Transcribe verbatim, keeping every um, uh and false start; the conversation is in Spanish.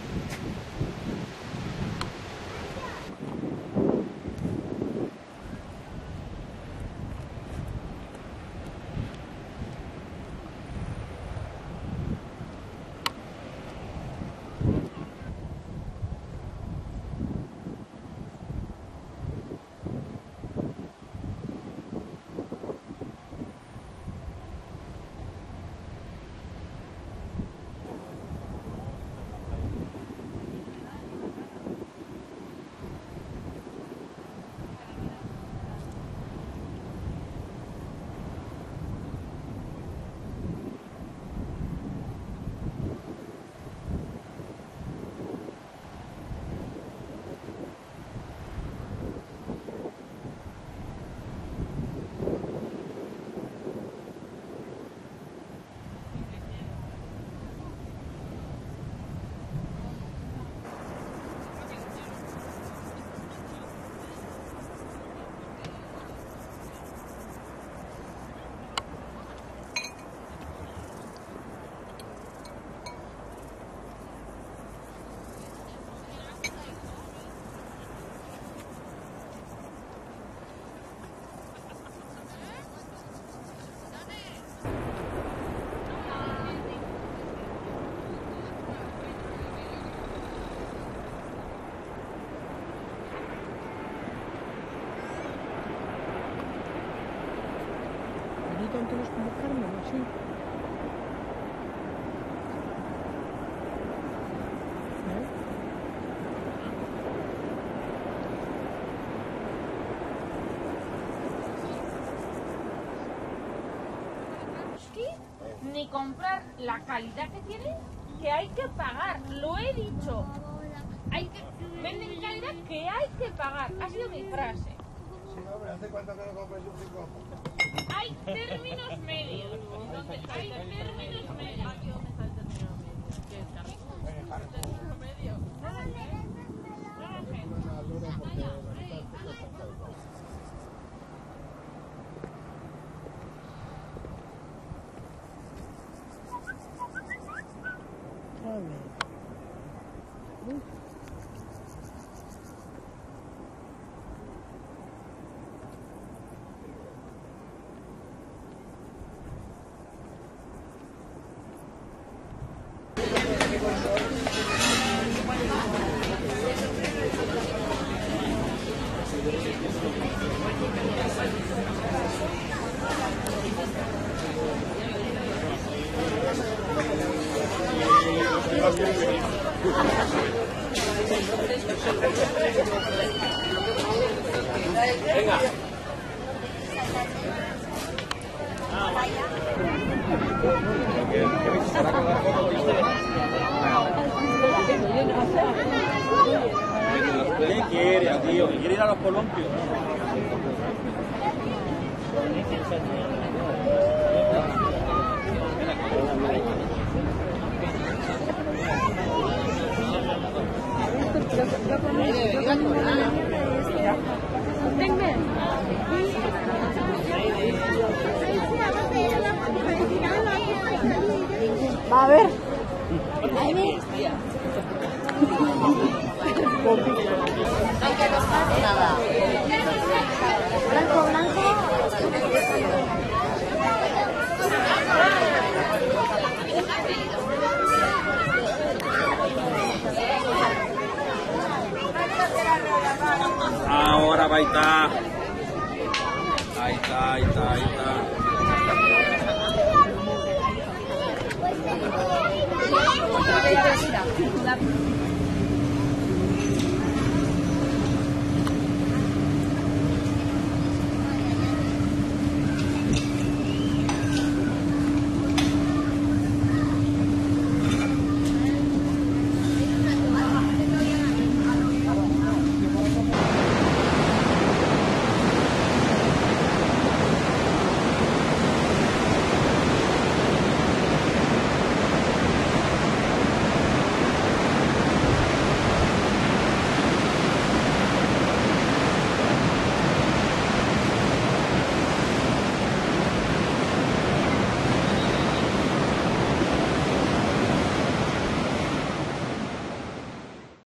Entonces como Carmen, así. ¿Eh? Ni comprar la calidad que tiene, que hay que pagar, lo he dicho. Hay que venden calidad que hay que pagar, ha sido mi frase. Sí, hombre, ¿hace cuánto que no compras un cinco? Hay términos medios. Donde hay términos medios. Aquí donde está el término medio. ¿Qué es el término medio? No lo sé. No lo sé. A ver. Uy. Venga. ¿Qué quiere, tío? ¿Quiere ir a los columpios? Va a ver. Aunque no pase nada. Blanco, blanco. Ahora va a estar. Ahí está, ahí está, ahí está. La